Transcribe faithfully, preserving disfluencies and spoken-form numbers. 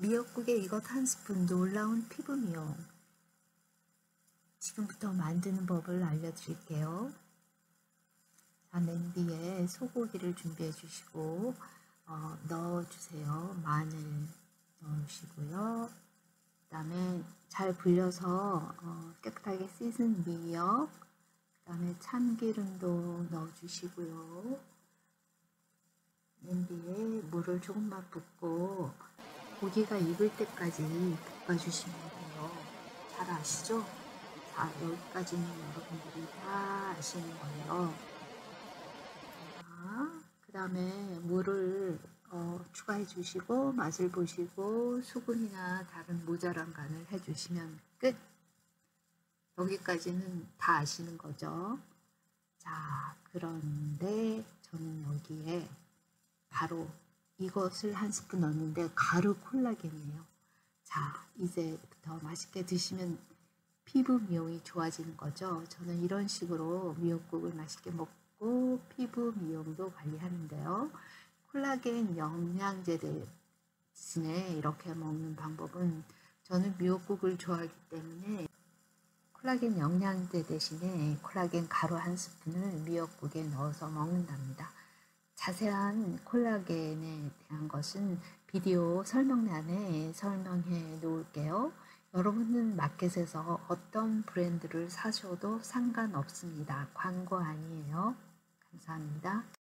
미역국에 이것 한 스푼 놀라운 피부 미용. 지금부터 만드는 법을 알려드릴게요. 자, 냄비에 소고기를 준비해 주시고 어, 넣어주세요. 마늘 넣으시고요. 그 다음에 잘 불려서 어, 깨끗하게 씻은 미역, 그 다음에 참기름도 넣어주시고요. 냄비에 물을 조금만 붓고 고기가 익을 때까지 볶아주시면 돼요. 잘 아시죠? 자, 여기까지는 여러분들이 다 아시는 거예요. 자, 그 다음에 물을 어, 추가해 주시고 맛을 보시고 수분이나 다른 모자란 간을 해주시면 끝! 여기까지는 다 아시는 거죠. 자, 그런데 저는 여기에 바로 이것을 한 스푼 넣었는데 가루 콜라겐이에요. 자, 이제부터 맛있게 드시면 피부 미용이 좋아지는 거죠. 저는 이런 식으로 미역국을 맛있게 먹고 피부 미용도 관리하는데요. 콜라겐 영양제 대신에 이렇게 먹는 방법은, 저는 미역국을 좋아하기 때문에 콜라겐 영양제 대신에 콜라겐 가루 한 스푼을 미역국에 넣어서 먹는답니다. 자세한 콜라겐에 대한 것은 비디오 설명란에 설명해 놓을게요. 여러분은 마켓에서 어떤 브랜드를 사셔도 상관없습니다. 광고 아니에요. 감사합니다.